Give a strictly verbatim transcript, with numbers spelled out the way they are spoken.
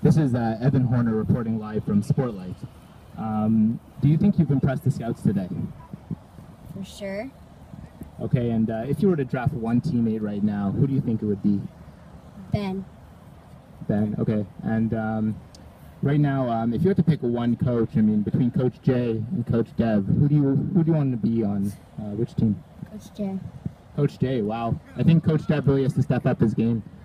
This is uh, Evan Horner reporting live from Sportlight. Um, do you think you've impressed the scouts today? For sure. Okay, and uh, if you were to draft one teammate right now, who do you think it would be? Ben. Ben, okay. And um, right now, um, if you had to pick one coach, I mean, between Coach Jay and Coach Dev, who do you who do you want to be on uh, which team? Coach Jay. Coach Jay, wow. I think Coach Dev really has to step up his game.